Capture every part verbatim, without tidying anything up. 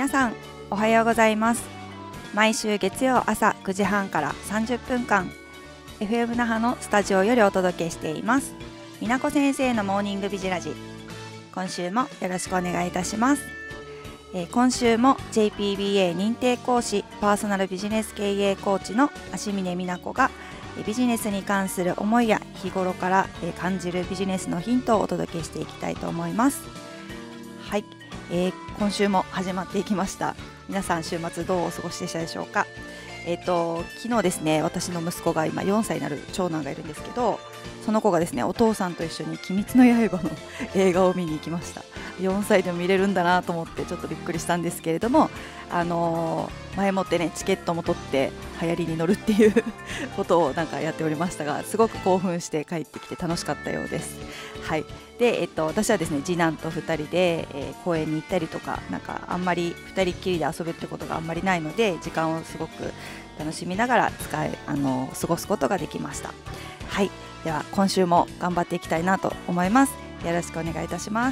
皆さんおはようございます。毎週月曜朝くじはんからさんじゅっぷんかん エフエム 那覇のスタジオよりお届けしていますみなこ先生のモーニングビジラジ。今週もよろしくお願いいたします。えー、今週も ジェイピービーエー 認定講師パーソナルビジネス経営コーチの足峰美奈子がビジネスに関する思いや日頃から感じるビジネスのヒントをお届けしていきたいと思います。はい、えー、今週も始まっていきました。皆さん週末どうお過ごしでしたでしょうか。えーと昨日ですね、私の息子が今よんさいになる長男がいるんですけど、その子がですねお父さんと一緒に鬼滅の刃の映画を見に行きました。よんさいでも見れるんだなと思ってちょっとびっくりしたんですけれども、あのー、前もってねチケットも取って流行りに乗るっていうことをなんかやっておりましたが、すごく興奮して帰ってきて楽しかったようです。はい。で、えっと、私はですね次男とふたりで、えー、公園に行ったりとか、なんかあんまりふたりっきりで遊ぶってことがあんまりないので、時間をすごく楽しみながら使えあの過ごすことができました。はい。では今週も頑張っていきたいなと思います。よろしくお願いいたします。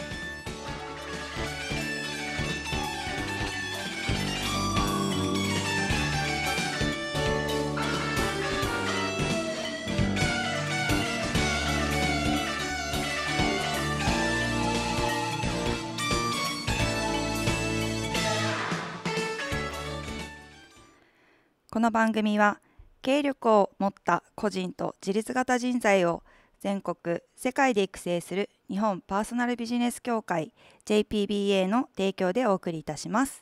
この番組は経営力を持った個人と自立型人材を全国世界で育成する日本パーソナルビジネス協会 ジェイピービーエー の提供でお送りいたします。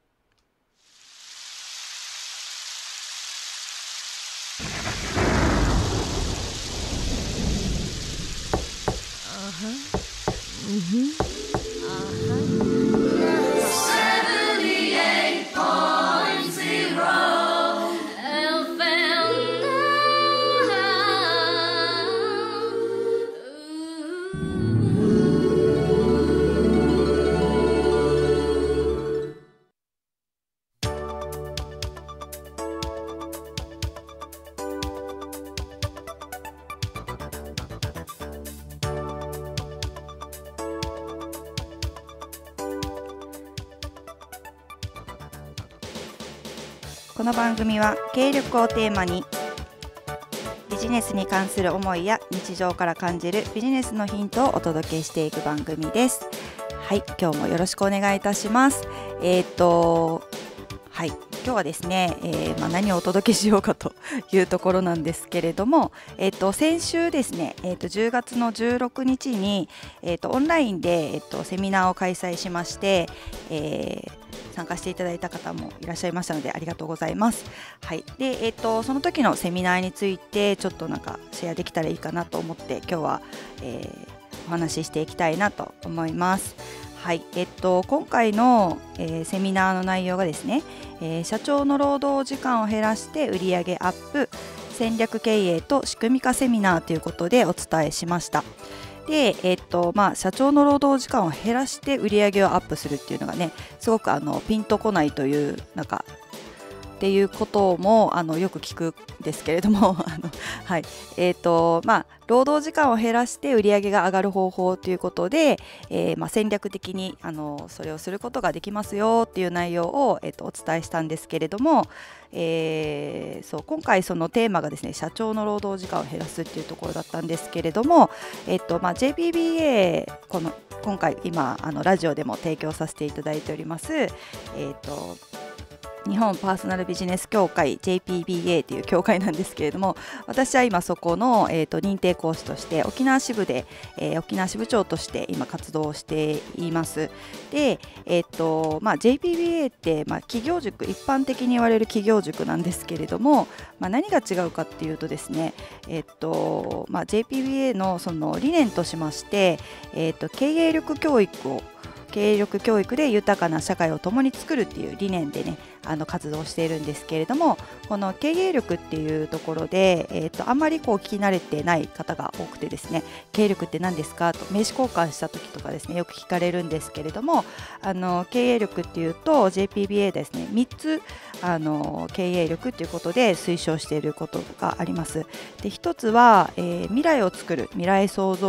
この番組は経営力をテーマにビジネスに関する思いや日常から感じるビジネスのヒントをお届けしていく番組です。はい、今日もよろしくお願いいたします。えーとはい今日はですね、えーまあ、何をお届けしようかというところなんですけれども、えー、と先週ですね、えー、とじゅうがつのじゅうろくにちに、えー、とオンラインで、えー、とセミナーを開催しまして、えー参加していただいた方もいらっしゃいましたのでありがとうございます。はい。で、えっとその時のセミナーについてちょっとなんかシェアできたらいいかなと思って今日は、えー、お話ししていきたいなと思います。はい。えっと今回の、えー、セミナーの内容がですね、えー、社長の労働時間を減らして売上アップ戦略経営と仕組み化セミナーということでお伝えしました。で、えっとまあ、社長の労働時間を減らして売り上げをアップするっていうのがね、すごくあのピンとこないというなんかっていうこともあのよく聞くんですけれどもあの、はいえーとまあ、労働時間を減らして売り上げが上がる方法ということで、えーまあ、戦略的にあのそれをすることができますよっていう内容を、えーとお伝えしたんですけれども、えー、そう今回そのテーマがですね社長の労働時間を減らすっていうところだったんですけれども、えーとまあ、ジェイピービーエー この今回今あのラジオでも提供させていただいております、えーと日本パーソナルビジネス協会 ジェイピービーエー という協会なんですけれども、私は今そこの、えーと、認定講師として沖縄支部で、えー、沖縄支部長として今活動しています。で、えーとまあ、ジェイピービーエー って、まあ、企業塾、一般的に言われる企業塾なんですけれども、まあ、何が違うかっていうとですね、えーとまあ、ジェイピービーエー のその理念としまして、えーと、経営力教育を経営力教育で豊かな社会を共に作るっていう理念でねあの活動しているんですけれども、この経営力っていうところで、えー、とあんまりこう聞き慣れてない方が多くてですね、経営力って何ですかと名刺交換した時とかですねよく聞かれるんですけれども、あの経営力っていうと ジェイピービーエー ですねみっつあの経営力ということで推奨していることがあります。で、ひとつは、えー、未来を作る未来創造力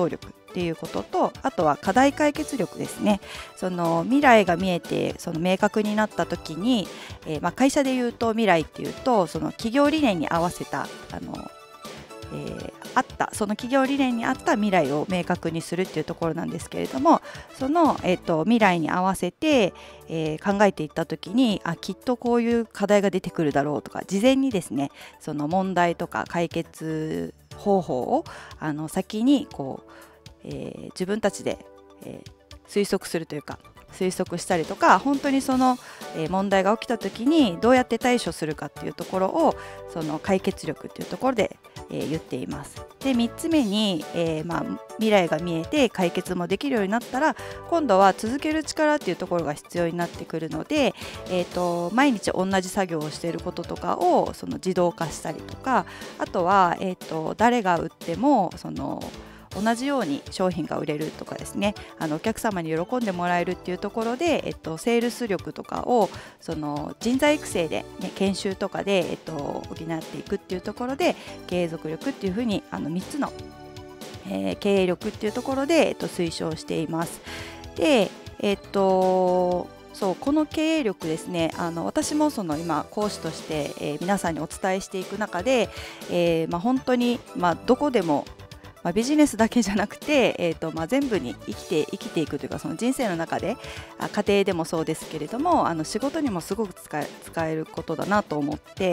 っていうことと、あとは課題解決力ですね。その未来が見えてその明確になった時に、えーまあ、会社でいうと未来っていうとその企業理念に合わせたあの、えー、あったその企業理念に合った未来を明確にするっていうところなんですけれども、その、えーと、未来に合わせて、えー、考えていった時にあきっとこういう課題が出てくるだろうとか、事前にですねその問題とか解決方法をあの先にこうえー、自分たちで、えー、推測するというか推測したりとか、本当にその、えー、問題が起きた時にどうやって対処するかっていうところをその解決力っていうところで、えー、言っています。でみっつめに、えーまあ、未来が見えて解決もできるようになったら、今度は続ける力っていうところが必要になってくるので、えーと、毎日同じ作業をしていることとかをその自動化したりとか、あとは、えーと、誰が売ってもその同じように商品が売れるとかですね、あのお客様に喜んでもらえるっていうところで、えっと、セールス力とかをその人材育成で、ね、研修とかで、えっと、補っていくっていうところで継続力っていうふうにあのみっつの、えー、経営力っていうところで、えっと、推奨しています。で、えっとそうこの経営力ですね、あの私もその今講師として、えー、皆さんにお伝えしていく中で、えーまあ、本当に、まあ、どこでもまあ、ビジネスだけじゃなくて、えーとまあ、全部に生きて生きていくというか、その人生の中であ家庭でもそうですけれども、あの仕事にもすごく使え、使えることだなと思って、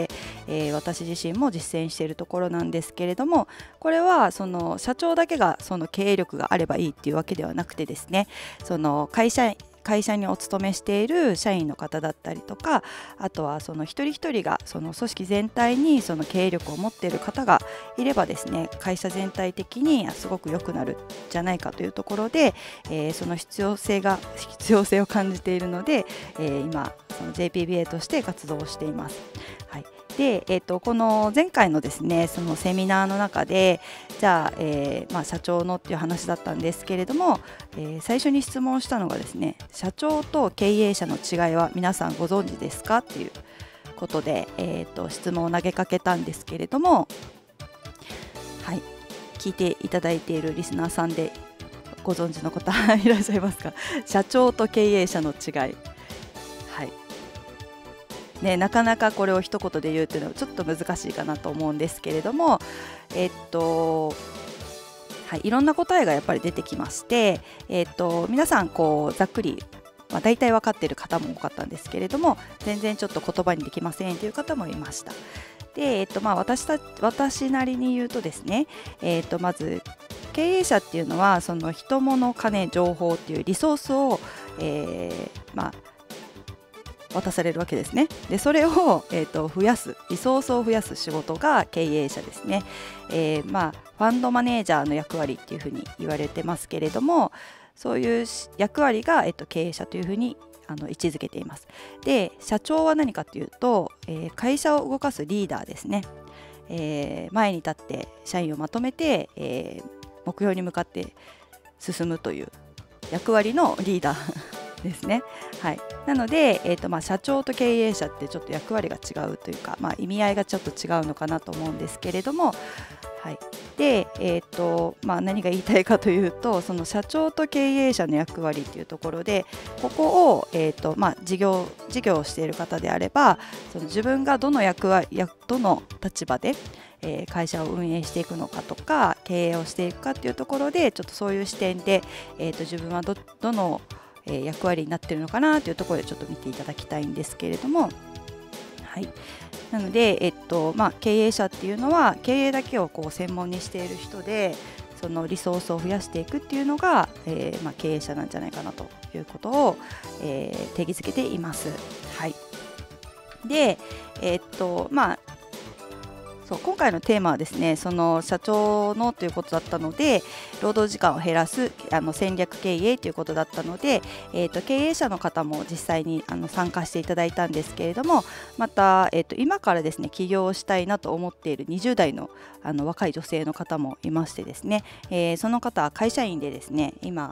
えー、私自身も実践しているところなんですけれども、これはその社長だけがその経営力があればいいっていうわけではなくてですね、その会社会社にお勤めしている社員の方だったりとか、あとはその一人一人がその組織全体にその経営力を持っている方がいればですね、会社全体的にすごく良くなるんじゃないかというところで、えー、その必要性が必要性を感じているので、えー、今その ジェイピービーエー として活動をしています。はい。で、えー、とこの前回のですねそのセミナーの中で、じゃあ、えーまあ、社長のっていう話だったんですけれども、えー、最初に質問したのがですね、社長と経営者の違いは皆さんご存知ですかっていうことで、えー、と質問を投げかけたんですけれども、はい、聞いていただいているリスナーさんでご存知の方いらっしゃいますか？社長と経営者の違い、はいね、なかなかこれを一言で言うっていうのはちょっと難しいかなと思うんですけれども、えっとはい、いろんな答えがやっぱり出てきまして、えっと皆さんこうざっくり、まあ、大体分かっている方も多かったんですけれども、全然ちょっと言葉にできませんという方もいました。で、えっとまあ、私た私なりに言うとですね、えっとまず経営者っていうのはその人物金情報っていうリソースを、えーまあ渡されるわけですね。でそれを、えーと、増やすリソースを増やす仕事が経営者ですね。えーまあ、ファンドマネージャーの役割っていうふうに言われてますけれども、そういう役割が、えーと、経営者というふうにあの位置づけています。で社長は何かというと、えー、会社を動かすリーダーですね。えー、前に立って社員をまとめて、えー、目標に向かって進むという役割のリーダーですね。はい、なので、えーとまあ、社長と経営者ってちょっと役割が違うというか、まあ、意味合いがちょっと違うのかなと思うんですけれども、はい、で、えーとまあ、何が言いたいかというと、その社長と経営者の役割というところで、ここを、えーとまあ、事業事業をしている方であれば、その自分がどの役割どの立場でえー、会社を運営していくのかとか経営をしていくかっていうところで、ちょっとそういう視点で、えーと自分は ど, どのえー、役割になっているのかなというところでちょっと見ていただきたいんですけれども、はい、なので、えっとまあ、経営者っていうのは経営だけをこう専門にしている人で、そのリソースを増やしていくっていうのが、えーまあ、経営者なんじゃないかなということを、えー、定義づけています。はい、で、えっとまあそう今回のテーマはですね、その社長のということだったので、労働時間を減らすあの戦略経営ということだったので、えーと、経営者の方も実際にあの参加していただいたんですけれども、また、えーと、今からですね起業をしたいなと思っているにじゅう代のあの若い女性の方もいましてですね、えー、その方は会社員でですね今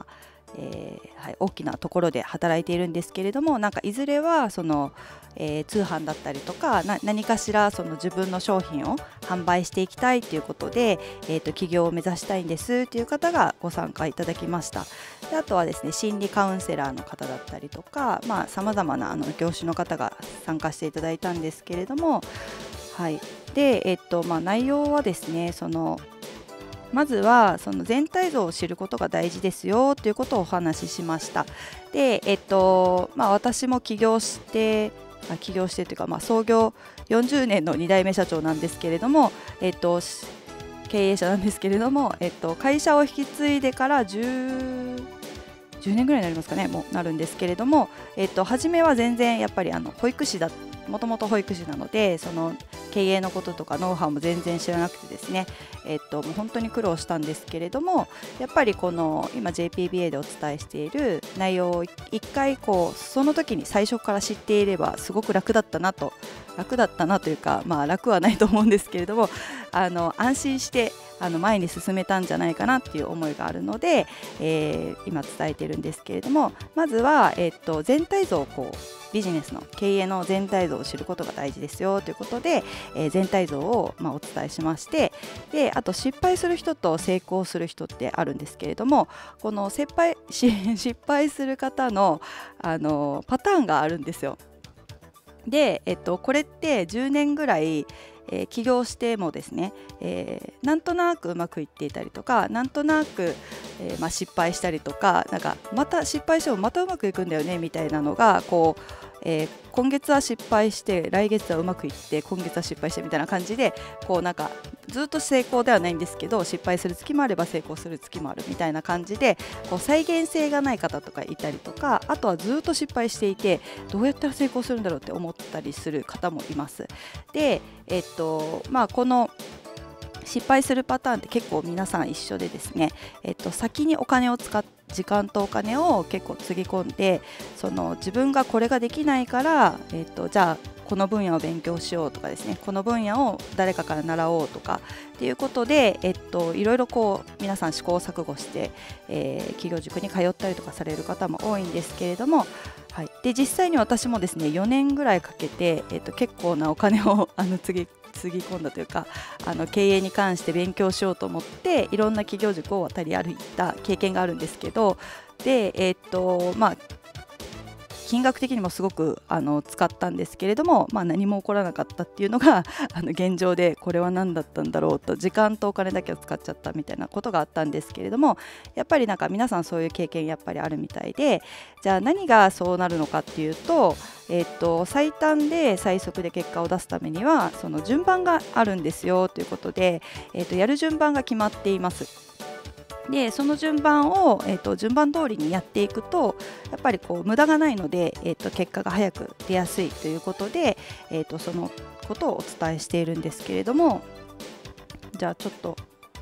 えーはい、大きなところで働いているんですけれども、なんかいずれはその、えー通販だったりとかな何かしらその自分の商品を販売していきたいということで、えーと起業を目指したいんですという方がご参加いただきました。であとはですね、心理カウンセラーの方だったりとかさまざ、まなあの業種の方が参加していただいたんですけれども、はいでえっとまあ、内容はですね、そのまずはその全体像を知ることが大事ですよということをお話ししました。で、えっとまあ、私も起業してあ起業してというか、まあ、創業よんじゅうねんのに代目社長なんですけれども、えっと、経営者なんですけれども、えっと、会社を引き継いでからじゅう、じゅうねんぐらいになりますかね、もうなるんですけれども、えっと、初めは全然やっぱりあの保育士だもともと保育士なので、その経営のこととかノウハウも全然知らなくてですね、えっと、もう本当に苦労したんですけれども、やっぱりこの今 ジェイピービーエー でお伝えしている内容を一回こうその時に最初から知っていればすごく楽だったなと楽だったなというか、まあ楽はないと思うんですけれども、あの安心してあの前に進めたんじゃないかなっていう思いがあるので、えー、今伝えてるんですけれども、まずは、えっと、全体像をこうビジネスの経営の全体像を知ることが大事ですよということで、えー、全体像を、まあ、お伝えしまして、であと失敗する人と成功する人ってあるんですけれども、この失敗し失敗する方の、あのパターンがあるんですよ。で、えっと、これってじゅうねんぐらいえー起業してもですね、えーなんとなくうまくいっていたりとか、なんとなく、えーまあ、失敗したりとか、なんかまた失敗してもまたうまくいくんだよねみたいなのがこう、えー今月は失敗して来月はうまくいって今月は失敗してみたいな感じで、こうなんかずっと成功ではないんですけど、失敗する月もあれば成功する月もあるみたいな感じで、こう再現性がない方とかいたりとか、あとはずっと失敗していてどうやったら成功するんだろうって思ったりする方もいます。で、えっとまあ、この失敗するパターンって結構皆さん一緒でですね、えっと、先にお金を使っ時間とお金を結構つぎ込んで、その自分がこれができないから、えっと、じゃあこの分野を勉強しようとかですね、この分野を誰かから習おうとかっていうことで、えっと、いろいろこう皆さん試行錯誤して、えー企業塾に通ったりとかされる方も多いんですけれども、はい、で実際に私もですねよねんぐらいかけて、えっと、結構なお金をあのつぎつぎ込んだというか、あの経営に関して勉強しようと思っていろんな企業塾を渡り歩いた経験があるんですけど、でえっとまあ金額的にもすごくあの使ったんですけれども、まあ、何も起こらなかったっていうのがあの現状で、これは何だったんだろうと、時間とお金だけを使っちゃったみたいなことがあったんですけれども、やっぱりなんか皆さんそういう経験やっぱりあるみたいで、じゃあ何がそうなるのかっていうと、えっと、最短で最速で結果を出すためにはその順番があるんですよということで、えっと、やる順番が決まっています。でその順番を、えー、と順番通りにやっていくとやっぱりこう無駄がないので、えー、と結果が早く出やすいということで、えー、とそのことをお伝えしているんですけれども、じゃあちょっと、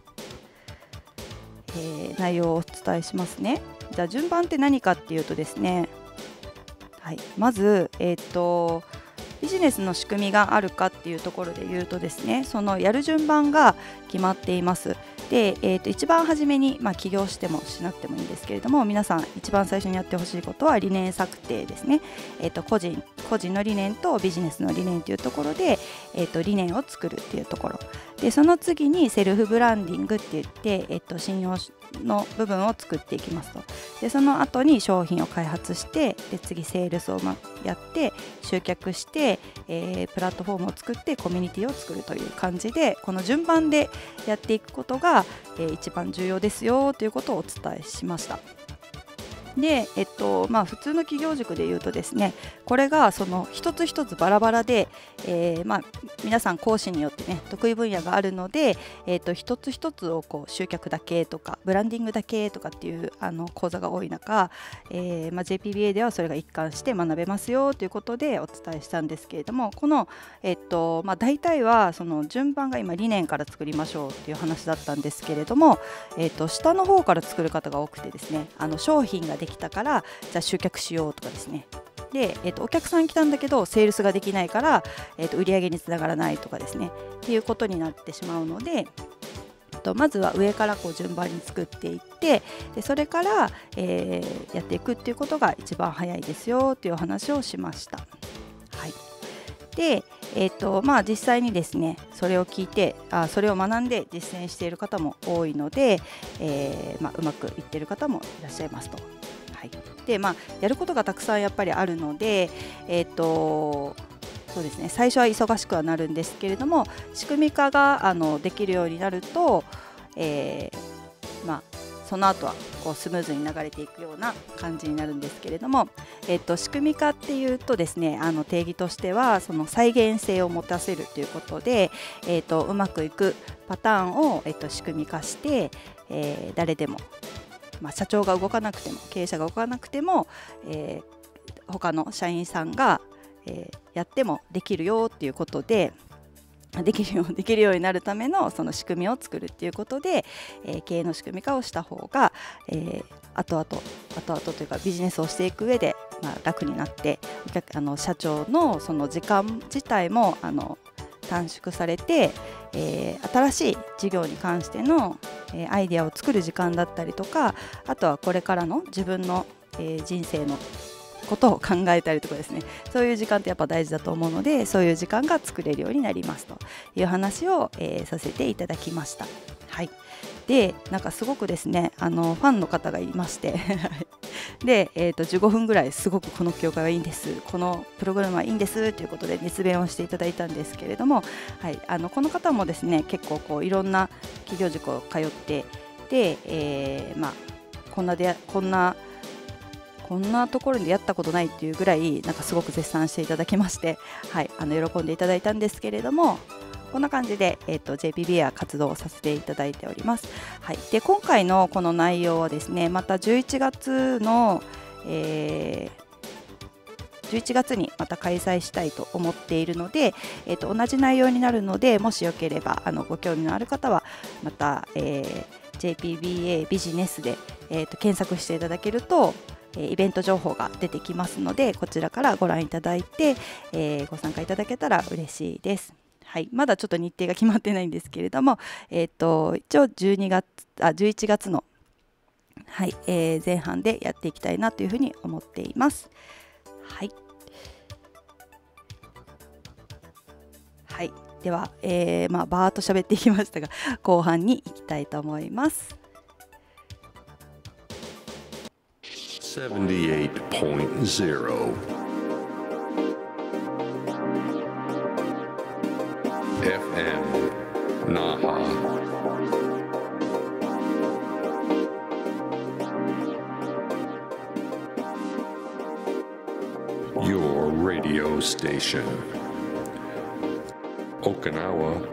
えー内容をお伝えしますね。じゃあ順番って何かっていうとですね、はい、まず、えー、とビジネスの仕組みがあるかっていうところで言うとですね、そのやる順番が決まっています。で、えー、と一番初めに、まあ、起業してもしなくてもいいんですけれども、皆さん一番最初にやってほしいことは理念策定ですね。えー、と個人個人の理念とビジネスの理念というところで、えー、と理念を作るっていうところで、その次にセルフブランディングって言って、えー、と信用の部分を作っていきますと。でその後に商品を開発して、で次セールスをやって集客して、えープラットフォームを作ってコミュニティを作るという感じで、この順番でやっていくことが、えー一番重要ですよということをお伝えしました。で、えっとまあ、普通の企業塾でいうとですね、これがその一つ一つバラバラで、えーまあ、皆さん講師によってね得意分野があるので、えっと一つ一つをこう集客だけとかブランディングだけとかっていうあの講座が多い中、えーまあ、ジェイピービーエー ではそれが一貫して学べますよということでお伝えしたんですけれども、この、えっとまあ、大体はその順番が今理念から作りましょうっていう話だったんですけれども、えっと下の方から作る方が多くてですね、あの商品ができたからじゃあ集客しようとかですね、で、えー、とお客さん来たんだけどセールスができないから、えー、と売り上げにつながらないとかですねっていうことになってしまうので、 とまずは上からこう順番に作っていって、でそれから、えー、やっていくっていうことが一番早いですよっていうお話をしました。はい、で、えーとまあ、実際にですねそれを聞いてあそれを学んで実践している方も多いので、えーまあ、うまくいっている方もいらっしゃいますと。はい、でまあ、やることがたくさんやっぱりあるので、えーとそうですね、最初は忙しくはなるんですけれども、仕組み化があのできるようになると、えーまあ、その後はこうスムーズに流れていくような感じになるんですけれども、えっと、仕組み化っていうとですね、あの定義としてはその再現性を持たせるということで、えっと、うまくいくパターンを、えっと、仕組み化して、えー、誰でも、まあ、社長が動かなくても経営者が動かなくても、えー、他の社員さんがえー、やってもできるよっていうことでできるよできるようになるためのその仕組みを作るっていうことで、えー、経営の仕組み化をした方が、えー、後々後々というかビジネスをしていく上で、まあ、楽になってお客あの社長のその時間自体もあの短縮されて、えー、新しい事業に関しての、えー、アイデアを作る時間だったりとか、あとはこれからの自分の、えー、人生のことを考えたりとかですね、そういう時間ってやっぱ大事だと思うので、そういう時間が作れるようになりますという話を、えー、させていただきました。はい、でなんかすごくですねあのファンの方がいましてで、えー、とじゅうごふんぐらいすごくこの協会はいいんです、このプログラムはいいんですということで熱弁をしていただいたんですけれども、はい、あのこの方もですね結構こういろんな企業塾を通ってで、えーまあ、こんなでこんなこんなところに出会ったことないっていうぐらいなんかすごく絶賛していただきまして、はい、あの喜んでいただいたんですけれども、こんな感じで、えー、と ジェイピービー は活動をさせていただいております。はい、で今回のこの内容はですねまたじゅういちがつの、えー、じゅういちがつにまた開催したいと思っているので、えー、と同じ内容になるので、もしよければあのご興味のある方はまた、えー、ジェイピービーエー ビジネスで、えー、と検索していただけるとイベント情報が出てきますので、こちらからご覧いただいて、えー、ご参加いただけたら嬉しいです。はい、まだちょっと日程が決まってないんですけれども、えー、と一応じゅうにがつあじゅういちがつの、はいえー、前半でやっていきたいなというふうに思っています。はい、はい、では、えーまあ、バーっと喋っていきましたが後半に行きたいと思います。 seventy-eight point zeroエフエム Naha Your radio station Okinawa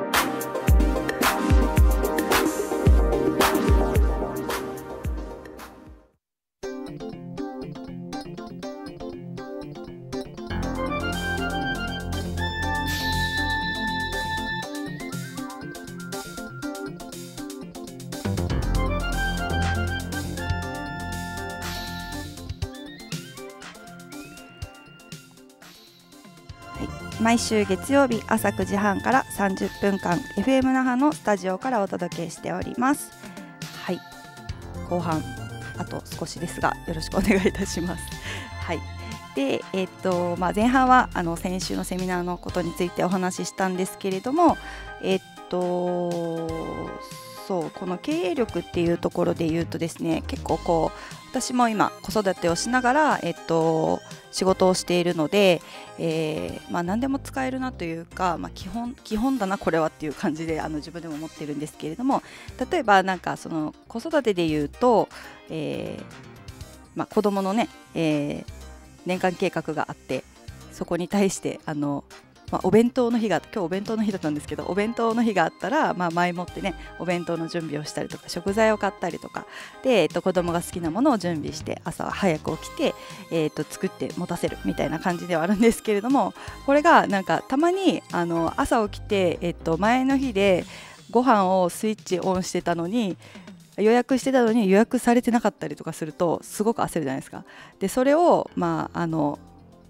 毎週月曜日朝くじはんからさんじゅっぷんかん エフエム 那覇のスタジオからお届けしております。はい、後半あと少しですがよろしくお願いいたします。はい、で、えーっとまあ、前半はあの先週のセミナーのことについてお話ししたんですけれども、えーっとそうこの経営力っていうところで言うとですね、結構こう私も今子育てをしながら、えっと、仕事をしているので、えーまあ、何でも使えるなというか、まあ、基本、基本だなこれはっていう感じであの自分でも思ってるんですけれども、例えばなんかその子育てで言うと、えーまあ、子供のね、えー、年間計画があって、そこに対してあのまあ、お弁当の日が今日お弁当の日だったんですけど、お弁当の日があったら、まあ、前もってねお弁当の準備をしたりとか食材を買ったりとかで、えっと、子供が好きなものを準備して朝は早く起きて、えっと、作って持たせるみたいな感じではあるんですけれども、これがなんかたまにあの朝起きて、えっと、前の日でご飯をスイッチオンしてたのに予約してたのに予約されてなかったりとかするとすごく焦るじゃないですか。でそれをまああの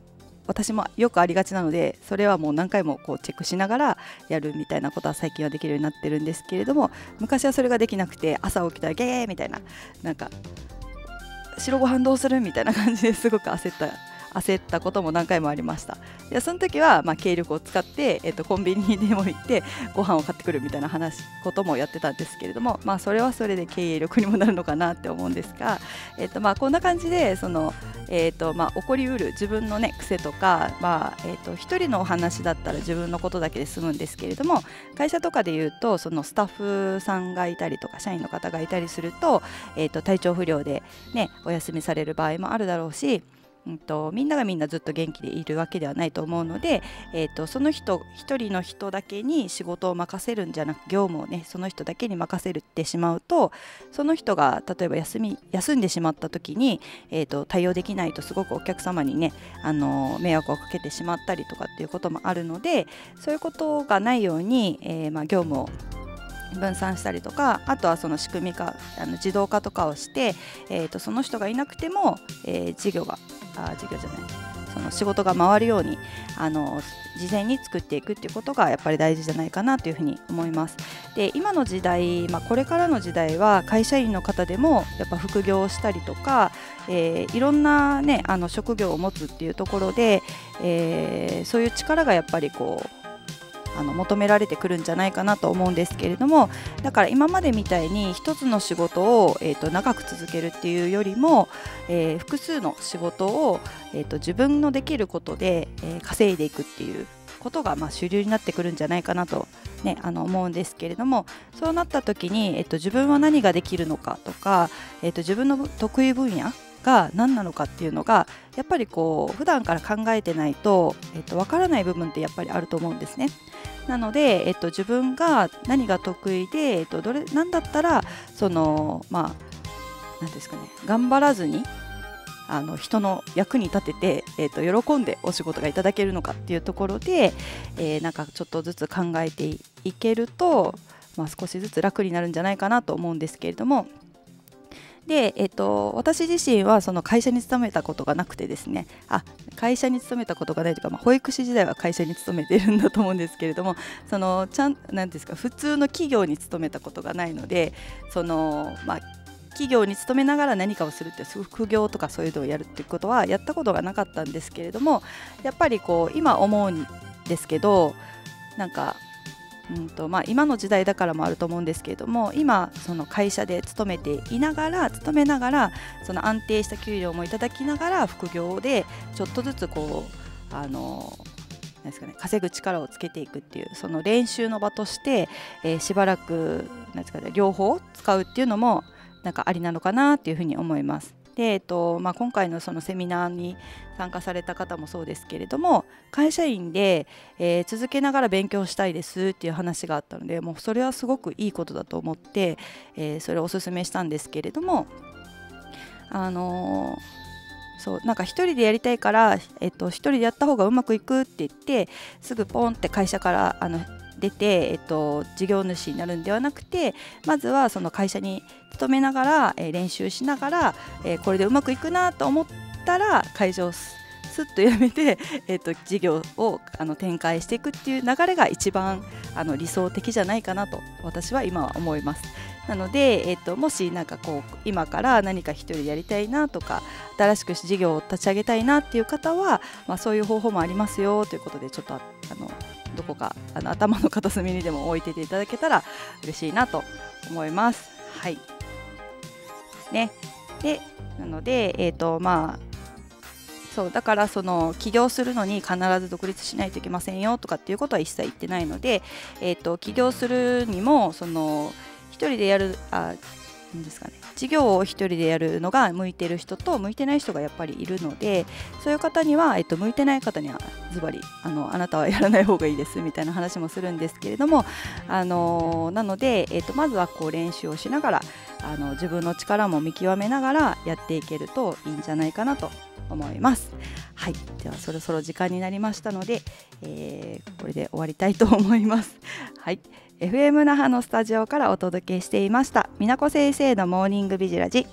私もよくありがちなので、それはもう何回もこうチェックしながらやるみたいなことは最近はできるようになってるんですけれども、昔はそれができなくて、朝起きたらゲーみたいな、なんか白ご飯どうするみたいな感じですごく焦った焦ったことも何回もありました。でその時はまあ軽力を使って、えっと、コンビニにでも行ってご飯を買ってくるみたいな話こともやってたんですけれども、まあ、それはそれで経営力にもなるのかなって思うんですが、えっと、まあこんな感じでその、えっとまあ、起こりうる自分の、ね、癖とか、まあえっと、一人のお話だったら自分のことだけで済むんですけれども、会社とかでいうとそのスタッフさんがいたりとか社員の方がいたりすると、えっと、体調不良で、ね、お休みされる場合もあるだろうし、うんと、みんながみんなずっと元気でいるわけではないと思うので、えーと、その人一人の人だけに仕事を任せるんじゃなく、業務をねその人だけに任せるってしまうと、その人が例えば休み休んでしまった時に、えーと、対応できないとすごくお客様にね、あの迷惑をかけてしまったりとかっていうこともあるので、そういうことがないように、えーまあ、業務を分散したりとか、あとはその仕組み化、あの自動化とかをして、えー、とその人がいなくても、えー、事業があ事業じゃないその仕事が回るようにあの事前に作っていくっていうことがやっぱり大事じゃないかなというふうに思います。で今の時代、まあ、これからの時代は会社員の方でもやっぱ副業をしたりとか、えー、いろんな、ね、あの職業を持つっていうところで、えー、そういう力がやっぱりこうあの求められてくるんじゃないかなと思うんですけれども、だから今までみたいに一つの仕事を、えー、と長く続けるっていうよりも、えー、複数の仕事を、えー、と自分のできることで、えー、稼いでいくっていうことが、まあ、主流になってくるんじゃないかなと、ね、あの思うんですけれども、そうなった時に、えー、と自分は何ができるのかとか、えー、と自分の得意分野が何なのかっていうのがやっぱりこう普段から考えてないと、えっと、分からない部分ってやっぱりあると思うんですね。なので、えっと、自分が何が得意で、えっと、どれ何だったらそのまあ何ですかね、頑張らずにあの人の役に立てて、えっと、喜んでお仕事がいただけるのかっていうところで、えー、なんかちょっとずつ考えていけると、まあ、少しずつ楽になるんじゃないかなと思うんですけれども、で、えっと、私自身はその会社に勤めたことがなくてですね、あ会社に勤めたことがないというか、まあ、保育士時代は会社に勤めているんだと思うんですけれども、そのちゃんなんですか普通の企業に勤めたことがないので、その、まあ、企業に勤めながら何かをするって副業とかそういうのをやるっていうことはやったことがなかったんですけれども、やっぱりこう今思うんですけど、なんかうんとまあ、今の時代だからもあると思うんですけれども、今その会社で勤めていながら勤めながらその安定した給料もいただきながら副業でちょっとずつこうあのなんですかね、稼ぐ力をつけていくっていうその練習の場として、えー、しばらくなんですかね、両方使うっていうのもなんかありなのかなっていうふうに思います。でえっとまあ、今回のそのセミナーに参加された方もそうですけれども、会社員で、えー、続けながら勉強したいですっていう話があったので、もうそれはすごくいいことだと思って、えー、それをお勧めしたんですけれども、あのー、そうなんか一人でやりたいから、えっと、一人でやった方がうまくいくって言ってすぐポンって会社からあの出て、えっと、事業主になるんではなくて、まずはその会社に勤めながら、えー、練習しながら、えー、これでうまくいくなと思ったら会社をすすっとやめて、えー、と事業をあの展開していくっていう流れが一番あの理想的じゃないかなと私は今は思います。なので、えー、ともしなんかこう今から何か一人でやりたいなとか新しく事業を立ち上げたいなっていう方は、まあ、そういう方法もありますよということで、ちょっとあのどこかあの頭の片隅にでも置いてていただけたら嬉しいなと思います。はいね、でなので、えーとまあ、そうだからその起業するのに必ず独立しないといけませんよとかっていうことは一切言ってないので、えーと起業するにもその一人でやるあなんですかね、事業を一人でやるのが向いてる人と向いてない人がやっぱりいるので、そういう方には、えっと、向いてない方にはズバリあのあなたはやらない方がいいですみたいな話もするんですけれども、あのなので、えっと、まずはこう練習をしながらあの自分の力も見極めながらやっていけるといいんじゃないかなと思います。はい、ではそろそろ時間になりましたので、えー、これで終わりたいと思います。はい、エフエム 那覇のスタジオからお届けしていました美奈子先生のモーニングビジラジ。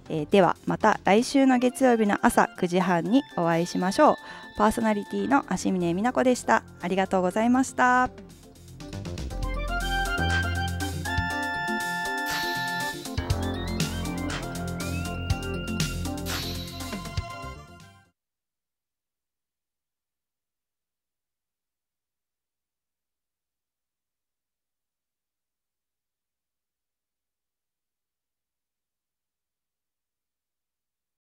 えー、ではまた来週の月曜日の朝くじはんにお会いしましょう。パーソナリティの足峰美奈子でした。ありがとうございました。